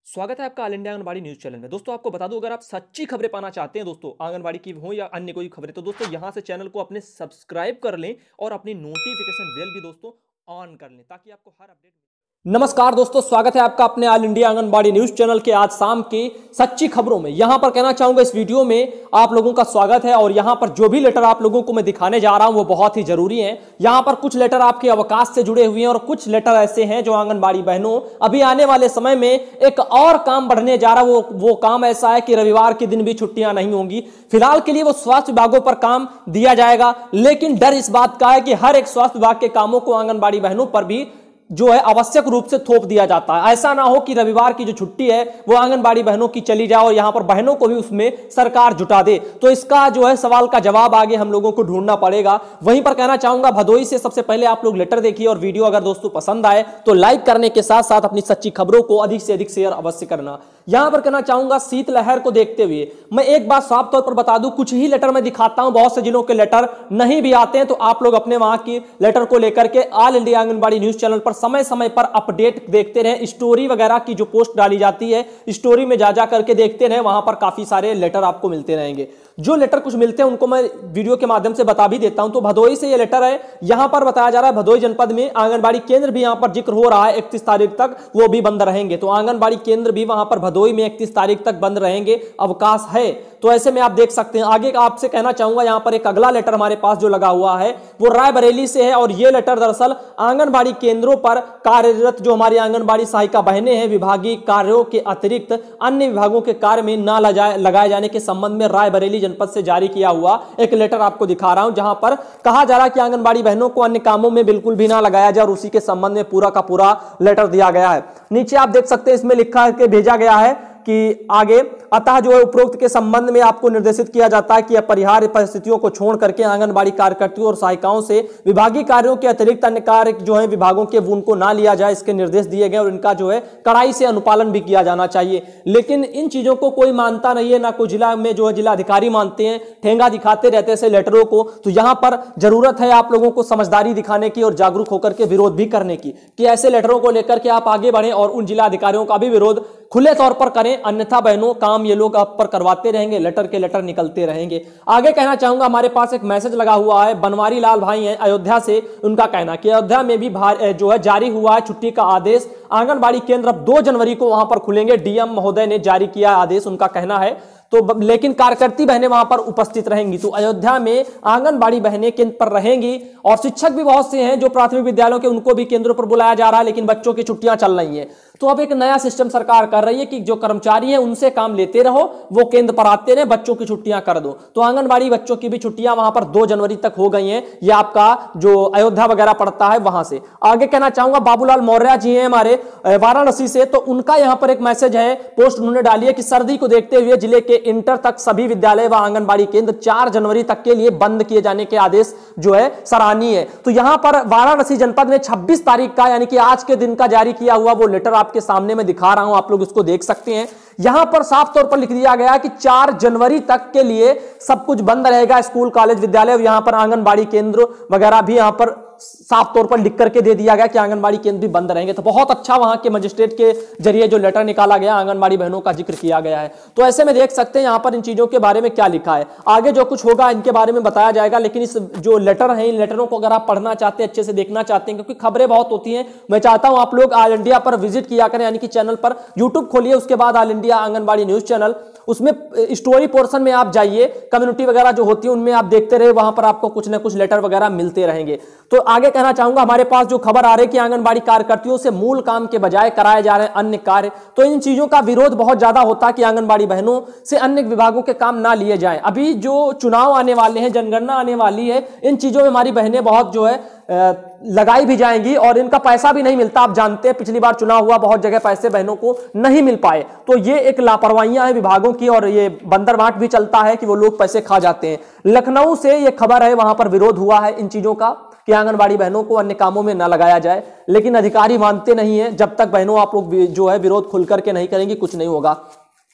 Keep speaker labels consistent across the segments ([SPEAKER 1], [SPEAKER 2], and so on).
[SPEAKER 1] स्वागत है आपका All India Anganwadi news channel में। दोस्तों आपको बता दूं, अगर आप सच्ची खबरें पाना चाहते हैं दोस्तों आंगनबाड़ी की हो या अन्य कोई खबरें, तो दोस्तों यहां से चैनल को अपने सब्सक्राइब कर लें और अपनी नोटिफिकेशन बेल भी दोस्तों ऑन कर लें ताकि आपको हर अपडेट। नमस्कार दोस्तों, स्वागत है आपका अपने All India Anganwadi news channel के आज शाम की सच्ची खबरों में। यहां पर कहना चाहूंगा इस वीडियो में आप लोगों का स्वागत है और यहां पर जो भी लेटर आप लोगों को मैं दिखाने जा रहा हूं वो बहुत ही जरूरी है। यहां पर कुछ लेटर आपके अवकाश से जुड़े हुए हैं और कुछ लेटर ऐसे हैं जो आंगनबाड़ी बहनों अभी आने वाले समय में एक और काम बढ़ने जा रहा है। वो काम ऐसा है कि रविवार के दिन भी छुट्टियां नहीं होंगी। फिलहाल के लिए वो स्वास्थ्य विभागों पर काम दिया जाएगा, लेकिन डर इस बात का है कि हर एक स्वास्थ्य विभाग के कामों को आंगनबाड़ी बहनों पर भी जो है आवश्यक रूप से थोप दिया जाता है। ऐसा ना हो कि रविवार की जो छुट्टी है वो आंगनबाड़ी बहनों की चली जाए और यहां पर बहनों को भी उसमें सरकार जुटा दे। तो इसका जो है सवाल का जवाब आगे हम लोगों को ढूंढना पड़ेगा। वहीं पर कहना चाहूंगा भदोई से सबसे पहले आप लोग लेटर देखिए और वीडियो अगर दोस्तों पसंद आए तो लाइक करने के साथ साथ अपनी सच्ची खबरों को अधिक से अधिक शेयर अवश्य करना। यहां पर कहना चाहूंगा शीतलहर को देखते हुए मैं एक बात साफ तौर पर बता दूं, कुछ ही लेटर मैं दिखाता हूं, बहुत से जिलों के लेटर नहीं भी आते हैं, तो आप लोग अपने वहां की लेटर को लेकर के All India Anganwadi news channel पर समय समय पर अपडेट देखते रहे। स्टोरी वगैरह की जो पोस्ट डाली जाती है स्टोरी में जा करके देखते रहे, वहां पर काफी सारे लेटर आपको मिलते रहेंगे। जो लेटर कुछ मिलते हैं उनको मैं वीडियो के माध्यम से बता भी देता हूं। तो भदोई से ये लेटर है, यहां पर बताया जा रहा है भदोई जनपद में आंगनबाड़ी केंद्र भी यहां पर जिक्र हो रहा है 31 तारीख तक वो भी बंद रहेंगे। तो आंगनबाड़ी केंद्र भी वहां पर भदोई में 31 तारीख तक बंद रहेंगे, अवकाश है। तो ऐसे में आप देख सकते हैं। आगे का आपसे कहना चाहूंगा, यहां पर एक अगला लेटर हमारे पास जो लगा हुआ है वो रायबरेली से है और ये लेटर दरअसल आंगनबाड़ी केंद्रों पर कार्यरत जो हमारी आंगनबाड़ी सहायिका बहनें हैं विभागीय कार्यों के अतिरिक्त अन्य विभागों के कार्य में ना लगाए जाने के संबंध में रायबरेली जनपद से जारी किया हुआ एक लेटर आपको दिखा रहा हूं, जहां पर कहा जा रहा है कि आंगनबाड़ी बहनों को अन्य कामों में बिल्कुल भी ना लगाया जाए और उसी के संबंध में पूरा का पूरा लेटर दिया गया है। नीचे आप देख सकते हैं इसमें लिखा के भेजा गया है कि आगे अतः जो है उपरोक्त के संबंध में आपको निर्देशित किया जाता है कि अपरिहार्य परिस्थितियों को छोड़ करके आंगनबाड़ी कार्यकर्तियों और सहायिकाओं से विभागीय कार्यों के अतिरिक्त अन्य कार्य जो है विभागों के उनको ना लिया जाए, इसके निर्देश दिए गए और इनका जो है कड़ाई से अनुपालन भी किया जाना चाहिए। लेकिन इन चीजों को कोई मानता नहीं है, ना कोई जिला में जो है जिला अधिकारी मानते हैं, ठेंगा दिखाते रहते हैं लेटरों को। तो यहां पर जरूरत है आप लोगों को समझदारी दिखाने की और जागरूक होकर के विरोध भी करने की कि ऐसे लेटरों को लेकर के आप आगे बढ़े और उन जिला अधिकारियों का भी विरोध खुले तौर पर करें, अन्यथा बहनों काम ये लोग आप पर करवाते रहेंगे, लेटर के लेटर निकलते रहेंगे। आगे कहना चाहूंगा हमारे पास एक मैसेज लगा हुआ है, बनवारी लाल भाई हैं अयोध्या से, उनका कहना कि अयोध्या में भी जो है जारी हुआ है छुट्टी का आदेश। आंगनबाड़ी केंद्र अब 2 जनवरी को वहां पर खुलेंगे, डीएम महोदय ने जारी किया आदेश, उनका कहना है। तो लेकिन कार्यकर्ती बहनें वहां पर उपस्थित रहेंगी। तो अयोध्या में आंगनबाड़ी बहनें केंद्र पर रहेंगी और शिक्षक भी बहुत से हैं जो प्राथमिक विद्यालयों के, उनको भी केंद्रों पर बुलाया जा रहा है, लेकिन बच्चों की छुट्टियां चल रही हैं। तो अब एक नया सिस्टम सरकार कर रही है कि जो कर्मचारी हैं उनसे काम लेते रहो, वो केंद्र पर आते रहे, बच्चों की छुट्टियां कर दो। तो आंगनबाड़ी बच्चों की भी छुट्टियां वहां पर 2 जनवरी तक हो गई हैं। ये आपका जो अयोध्या वगैरह पड़ता है वहां से। आगे कहना चाहूंगा बाबूलाल मौर्य जी हैं हमारे वाराणसी से, तो उनका यहां पर एक मैसेज है, पोस्ट उन्होंने डाली है कि सर्दी को देखते हुए जिले के इंटर तक सभी विद्यालय व आंगनबाड़ी केंद्र 4 जनवरी तक के लिए बंद किए जाने के आदेश जो है सराहनीय है। तो यहां पर वाराणसी जनपद में 26 तारीख का यानी कि आज के दिन का जारी किया हुआ वो लेटर आपके सामने में दिखा रहा हूं, आप लोग इसको देख सकते हैं। यहां पर साफ तौर पर लिख दिया गया है कि 4 जनवरी तक के लिए सब कुछ बंद रहेगा, स्कूल कॉलेज विद्यालय, यहां पर आंगनबाड़ी केंद्र वगैरह भी यहां पर साफ तौर पर लिख करके दे दिया गया कि आंगनबाड़ी केंद्र भी बंद रहेंगे। तो बहुत अच्छा वहां के मजिस्ट्रेट के जरिए जो लेटर निकाला गया, आंगनबाड़ी बहनों का जिक्र किया गया है। तो ऐसे में देख सकते हैं यहां पर इन चीजों के बारे में क्या लिखा है। आगे जो कुछ होगा इनके बारे में बताया जाएगा, लेकिन इस जो लेटर है इन लेटरों को अगर आप पढ़ना चाहते हैं, अच्छे से देखना चाहते हैं, क्योंकि खबरें बहुत होती हैं, मैं चाहता हूं आप लोग ऑल इंडिया पर विजिट किया करें, यानी कि चैनल पर यूट्यूब खोलिए, उसके बाद All India Anganwadi news channel, उसमें स्टोरी पोर्शन में आप जाइए, कम्युनिटी वगैरह जो होती है उनमें आप देखते रहे, वहां पर आपको कुछ ना कुछ लेटर वगैरह मिलते रहेंगे। तो आगे कहना चाहूंगा हमारे पास जो खबर आ रही है कि आंगनबाड़ी कार्यकर्तियों से मूल काम के बजाय कराए जा रहे हैं अन्य कार्य, तो इन चीजों का विरोध बहुत ज्यादा होता है कि आंगनबाड़ी बहनों से अन्य विभागों के काम ना लिए जाएं। अभी जो चुनाव आने वाले हैं, जनगणना आने वाली है, इन चीजों में हमारी बहनें बहुत जो है लगाई भी जाएंगी और इनका पैसा भी नहीं मिलता। आप जानते हैं पिछली बार चुनाव हुआ, बहुत जगह पैसे बहनों को नहीं मिल पाए। तो ये एक लापरवाहियां हैं विभागों की और ये बंदरबांट भी चलता है कि वो लोग पैसे खा जाते हैं। लखनऊ से ये खबर है, वहां पर विरोध हुआ है इन चीजों का कि आंगनबाड़ी बहनों को अन्य कामों में न लगाया जाए, लेकिन अधिकारी मानते नहीं है। जब तक बहनों आप लोग जो है विरोध खुल करके नहीं करेंगी कुछ नहीं होगा।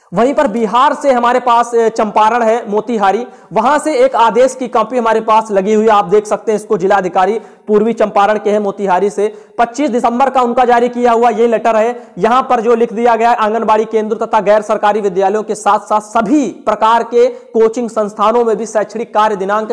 [SPEAKER 2] वहीं पर बिहार से हमारे पास चंपारण है, मोतिहारी, वहां से एक आदेश की कॉपी हमारे पास लगी हुई है, आप देख सकते हैं इसको। जिलाधिकारी पूर्वी चंपारण के हैं मोतिहारी से, 25 दिसंबर का उनका जारी किया हुआ ये लेटर है। यहां पर जो लिख दिया गया है, आंगनबाड़ी केंद्र तथा गैर सरकारी विद्यालयों के साथ साथ सभी प्रकार के कोचिंग संस्थानों में भी शैक्षणिक कार्य दिनांक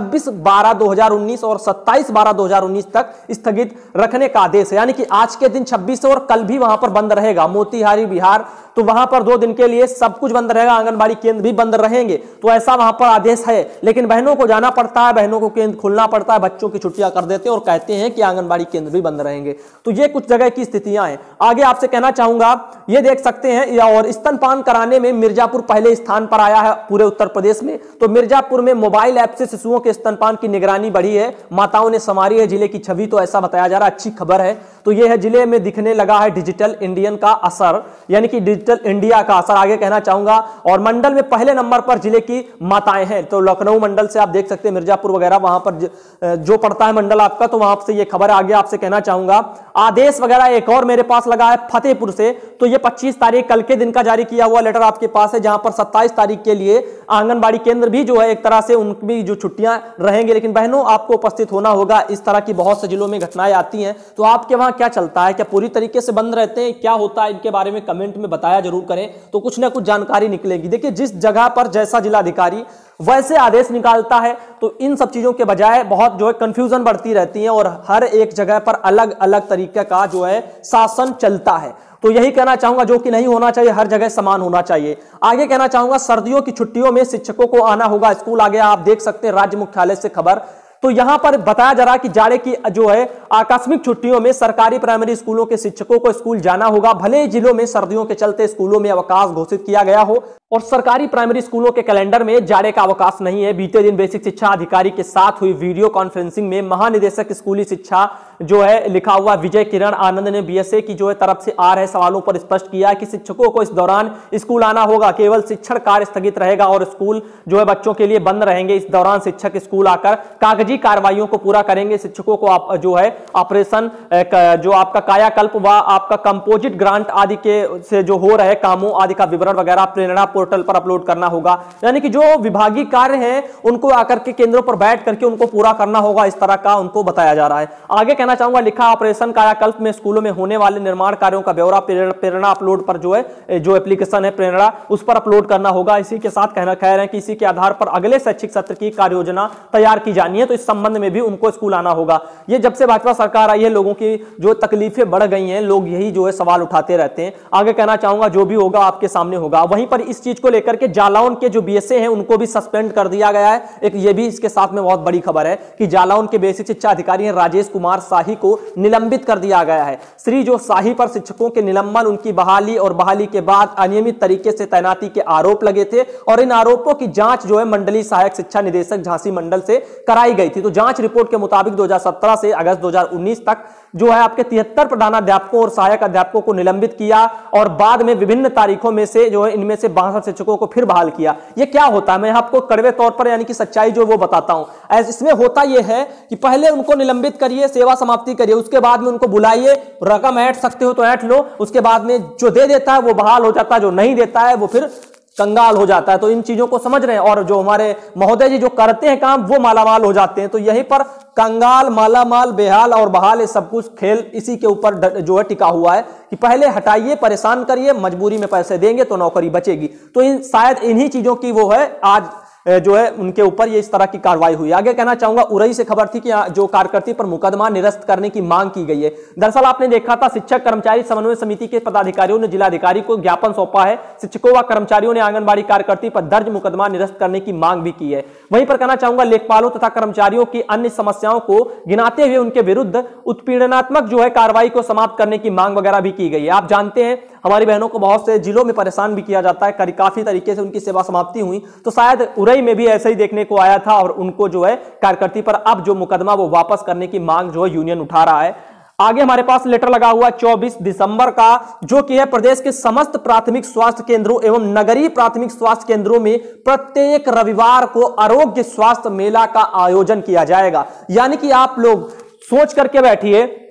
[SPEAKER 2] 26/12/2019 और 27/12/2019 तक स्थगित रखने का आदेश है। यानी कि आज के दिन 26 और कल भी वहां पर बंद रहेगा मोतिहारी बिहार, तो वहां पर 2 दिन के लिए सब कुछ बंद रहेगा, आंगनबाड़ी केंद्र भी बंद रहेंगे। तो ऐसा वहां पर आदेश है, लेकिन बहनों को जाना पड़ता है, बहनों को केंद्र खोलना पड़ता है, बच्चों की छुट्टियां कर देते हैं और कहते हैं कि आंगनबाड़ी केंद्र भी बंद रहेंगे। तो ये कुछ जगह की स्थितियां हैं। आगे आपसे कहना चाहूंगा, ये देख सकते हैं, और स्तनपान कराने में मिर्जापुर पहले स्थान पर आया है पूरे उत्तर प्रदेश में। तो मिर्जापुर में मोबाइल ऐप से शिशुओं के स्तनपान की निगरानी बढ़ी है, माताओं ने संवारी है जिले की छवि, तो ऐसा बताया जा रहा है, अच्छी खबर है। तो यह है, जिले में दिखने लगा है डिजिटल इंडियन का असर, यानी कि डिजिटल इंडिया का असर, आगे कहना चाहूंगा। और मंडल में पहले नंबर पर जिले की माताएं हैं, तो लखनऊ मंडल से आप देख सकते हैं, मिर्जापुर वगैरह वहां पर जो पड़ता है मंडल आपका, तो वहां से ये खबर आगे आपसे कहना चाहूंगा। आदेश वगैरह एक और मेरे पास लगा है फतेहपुर से, तो ये 25 तारीख कल के दिन का जारी किया हुआ लेटर आपके पास है, जहां पर 27 तारीख के लिए आंगनबाड़ी केंद्र भी जो है एक तरह से उनकी जो छुट्टियां रहेंगे, लेकिन बहनों आपको उपस्थित होना होगा। इस तरह की बहुत से जिलों में घटनाएं आती हैं, तो आपके वहां क्या चलता है, क्या पूरी तरीके से बंद रहते हैं, क्या होता है, इनके बारे में कमेंट में बताया जरूर करें, तो कुछ ना कुछ जानकारी निकलेगी। देखिए, जिस जगह पर जैसा जिलाधिकारी वैसे आदेश निकालता है, तो इन सब चीजों के बजाय बहुत जो है कंफ्यूजन बढ़ती रहती है और हर एक जगह पर अलग अलग तरीके का जो है शासन चलता है। तो यही कहना चाहूंगा, जो कि नहीं होना चाहिए, हर जगह समान होना चाहिए। आगे कहना चाहूंगा, सर्दियों की छुट्टियों में शिक्षकों को आना होगा स्कूल। आगे आप देख सकते हैं राज्य मुख्यालय से खबर, तो यहां पर बताया जा रहा है कि जाड़े की जो है आकस्मिक छुट्टियों में सरकारी प्राइमरी स्कूलों के शिक्षकों को स्कूल जाना होगा, भले ही जिलों में सर्दियों के चलते स्कूलों में अवकाश घोषित किया गया हो। और सरकारी प्राइमरी स्कूलों के कैलेंडर में जाड़े का अवकाश नहीं है। बीते दिन बेसिक शिक्षा अधिकारी के साथ हुई वीडियो कॉन्फ्रेंसिंग में महानिदेशक स्कूली शिक्षा जो है लिखा हुआ विजय किरण आनंद ने बीएसए की जो है तरफ से आ रहे सवालों पर स्पष्ट किया कि शिक्षकों को इस दौरान स्कूल आना होगा, केवल शिक्षण कार्य स्थगित रहेगा और स्कूल जो है बच्चों के लिए बंद रहेंगे। इस दौरान शिक्षक स्कूल आकर कागजी कार्रवाइयों को पूरा करेंगे। शिक्षकों को आप जो है ऑपरेशन जो आपका कायाकल्प व आपका कंपोजिट ग्रांट आदि के से जो हो रहे कामों आदि का विवरण वगैरह प्रेरणा पोर्टल पर अपलोड करना होगा। यानी कि जो विभागीय कार्य हैं उनको आकर के केंद्रों पर बैठ करके उनको पूरा करना होगा, इस तरह का उनको बताया जा रहा है। आगे कहना चाहूंगा, लिखा ऑपरेशन कायाकल्प में स्कूलों में होने वाले निर्माण कार्यों का ब्यौरा प्रेरणा अपलोड पर जो है जो एप्लीकेशन है प्रेरणा उस पर अपलोड करना होगा। इसी के साथ कहना कह रहे हैं कि इसी के आधार पर अगले शैक्षिक सत्र की कार्य योजना तैयार की जानी है, तो इस संबंध में भी उनको स्कूल आना होगा। ये जब से भाजपा सरकार आई है लोगों की जो तकलीफें बढ़ गई हैं, लोग यही जो है सवाल उठाते रहते हैं। आगे कहना चाहूंगा, जो भी होगा आपके सामने होगा। वहीं पर इस चीज को लेकर के जालौन के जो बीएसए हैं उनको भी सस्पेंड कर दिया गया है। एक ये भी इसके साथ में बहुत बड़ी खबर है कि जालौन के बेसिक शिक्षा अधिकारी हैं राजेश कुमार शाही को निलंबित कर दिया गया है। श्री जो शाही पर शिक्षकों के निलंबन, उनकी बहाली और बहाली के बाद अनियमित तरीके से तैनाती के आरोप लगे थे और इन आरोपों की जांच जो है मंडलीय सहायक शिक्षा निदेशक झांसी मंडल से कराई गई थी। तो जांच रिपोर्ट के मुताबिक 2017 से अगस्त 2019 तक जो है आपके 73 प्रधानाध्यापकों और सहायक अध्यापकों को निलंबित किया और बाद में विभिन्न तारीखों में से जो है इनमें से 62 शिक्षकों को फिर बहाल किया। ये क्या होता है, मैं आपको कड़वे तौर पर यानी कि सच्चाई जो वो बताता हूं। इसमें होता यह है कि पहले उनको निलंबित करिए, सेवा समाप्ति करिए, उसके बाद में उनको बुलाइए, रकम ऐंठ सकते हो तो ऐंठ लो, उसके बाद में जो दे देता है वो बहाल हो जाता है, जो नहीं देता है वो फिर कंगाल हो जाता है। तो इन चीजों को समझ रहे हैं और जो हमारे महोदय जी जो करते हैं काम वो मालामाल हो जाते हैं। तो यहीं पर कंगाल, मालामाल, बेहाल और बहाल ये सब कुछ खेल इसी के ऊपर जो है टिका हुआ है कि पहले हटाइए, परेशान करिए, मजबूरी में पैसे देंगे तो नौकरी बचेगी। तो शायद इन्हीं चीजों की वो है आज जो है उनके ऊपर ये इस तरह की कार्रवाई हुई। आगे कहना चाहूंगा, उरई से खबर थी कि जो कार्यकर्ती पर मुकदमा निरस्त करने की मांग की गई है। दरअसल आपने देखा था शिक्षक कर्मचारी समन्वय समिति के पदाधिकारियों ने जिलाधिकारी को ज्ञापन सौंपा है। शिक्षकों व कर्मचारियों ने आंगनबाड़ी कार्यकर्ती पर दर्ज मुकदमा निरस्त करने की मांग भी की है। वहीं पर कहना चाहूंगा, लेखपालों तथा कर्मचारियों की अन्य समस्याओं को गिनाते हुए उनके विरुद्ध उत्पीड़नात्मक जो है कार्रवाई को समाप्त करने की मांग वगैरह भी की गई है। आप जानते हैं हमारी बहनों को बहुत से जिलों में परेशान भी किया जाता है, काफी तरीके से उनकी सेवा समाप्ति हुई, तो शायद उरई में भी ऐसे ही देखने को आया था और उनको जो है कार्यकर्ती पर अब जो मुकदमा वो वापस करने की मांग जो है यूनियन उठा रहा है। आगे हमारे पास लेटर लगा हुआ 24 दिसंबर का, जो कि है प्रदेश के समस्त प्राथमिक स्वास्थ्य केंद्रों एवं नगरीय प्राथमिक स्वास्थ्य केंद्रों में प्रत्येक रविवार को आरोग्य स्वास्थ्य मेला का आयोजन किया जाएगा। यानी कि आप लोग सोच करके बैठिए,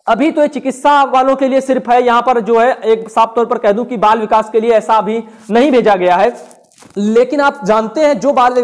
[SPEAKER 2] अभी तो ये चिकित्सा वालों के लिए सिर्फ है, यहां पर जो है एक साफ तौर पर कह दूं कि बाल विकास के लिए ऐसा अभी नहीं भेजा गया है। लेकिन आप जानते हैं जो बाल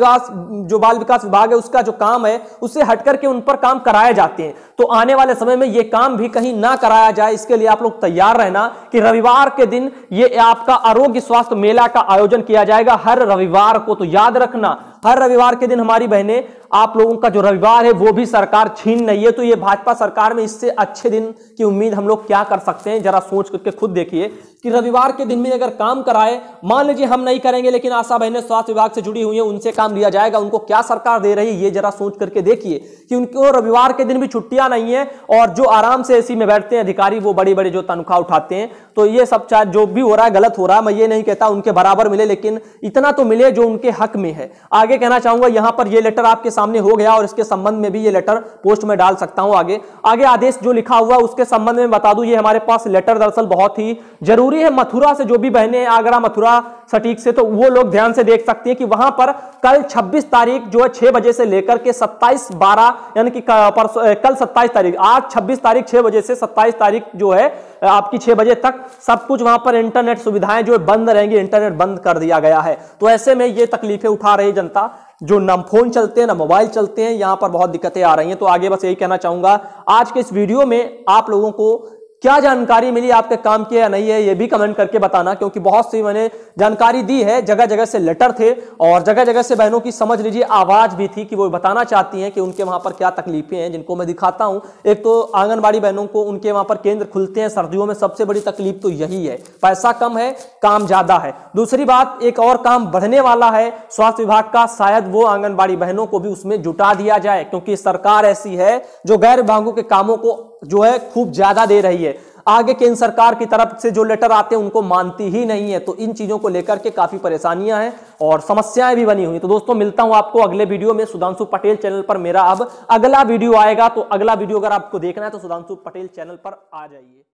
[SPEAKER 2] विकास विभाग है उसका जो काम है उससे हटकर के उन पर काम कराए जाते हैं। तो आने वाले समय में ये काम भी कहीं ना कराया जाए, इसके लिए आप लोग तैयार रहना कि रविवार के दिन ये आपका आरोग्य स्वास्थ्य मेला का आयोजन किया जाएगा हर रविवार को। तो याद रखना, हर रविवार के दिन हमारी बहनें, आप लोगों का जो रविवार है वो भी सरकार छीन रही है। तो ये भाजपा सरकार में इससे अच्छे दिन की उम्मीद हम लोग क्या कर सकते हैं, जरा सोच करके खुद देखिए कि रविवार के दिन में अगर काम कराए, मान लीजिए हम नहीं करेंगे लेकिन आशा बहनें स्वास्थ्य विभाग से जुड़ी हुई हैं, उनसे काम लिया जाएगा, उनको क्या सरकार दे रही है ये जरा सोच करके देखिए कि उनको रविवार के दिन भी छुट्टियां नहीं है और जो आराम से एसी में बैठते हैं अधिकारी वो बड़ी बड़ी जो तनख्वाह उठाते हैं। तो ये सब चाहे जो भी हो रहा है गलत हो रहा है, मैं ये नहीं कहता उनके बराबर मिले, लेकिन इतना तो मिले जो उनके हक में है। आगे कहना चाहूंगा, यहां पर ये लेटर आपके सामने हो गया और इसके संबंध में भी ये लेटर पोस्ट में डाल सकता हूं। आगे आदेश जो लिखा हुआ उसके संबंध में बता दूं, ये हमारे पास लेटर दरअसल बहुत ही जरूरी है। मथुरा से जो भी बहनें आगरा मथुरा सटीक से, तो वो लोग ध्यान से देख सकती हैं कि वहां पर कल 26 तारीख जो है 6 बजे से लेकर के 27/12 यानी कि कल 27 तारीख, आज 26 तारीख 6 बजे से 27 तारीख जो है आपकी 6 बजे तक सब कुछ वहां पर इंटरनेट सुविधाएं जो बंद रहेंगी, इंटरनेट बंद कर दिया गया है। तो ऐसे में ये तकलीफें उठा रही जनता, जो ना फोन चलते हैं ना मोबाइल चलते हैं, यहां पर बहुत दिक्कतें आ रही हैं। तो आगे बस यही कहना चाहूंगा, आज के इस वीडियो में आप लोगों को क्या जानकारी मिली, आपके काम की या नहीं है, ये भी कमेंट करके बताना, क्योंकि बहुत सी मैंने जानकारी दी है, जगह जगह से लेटर थे और जगह जगह से बहनों की समझ लीजिए आवाज भी थी कि वो बताना चाहती हैं कि उनके वहां पर क्या तकलीफें हैं, जिनको मैं दिखाता हूं। एक तो आंगनबाड़ी बहनों को उनके वहां पर केंद्र खुलते हैं सर्दियों में, सबसे बड़ी तकलीफ तो यही है, पैसा कम है काम ज्यादा है। दूसरी बात, एक और काम बढ़ने वाला है स्वास्थ्य विभाग का, शायद वो आंगनबाड़ी बहनों को भी उसमें जुटा दिया जाए, क्योंकि सरकार ऐसी है जो गैर विभागों के कामों को जो है खूब ज्यादा दे रही है। आगे केंद्र सरकार की तरफ से जो लेटर आते हैं उनको मानती ही नहीं है। तो इन चीजों को लेकर के काफी परेशानियां हैं और समस्याएं भी बनी हुई। तो दोस्तों मिलता हूं आपको अगले वीडियो में। सुधांशु पटेल चैनल पर मेरा अब अगला वीडियो आएगा, तो अगला वीडियो अगर आपको देखना है तो सुधांशु पटेल चैनल पर आ जाइए।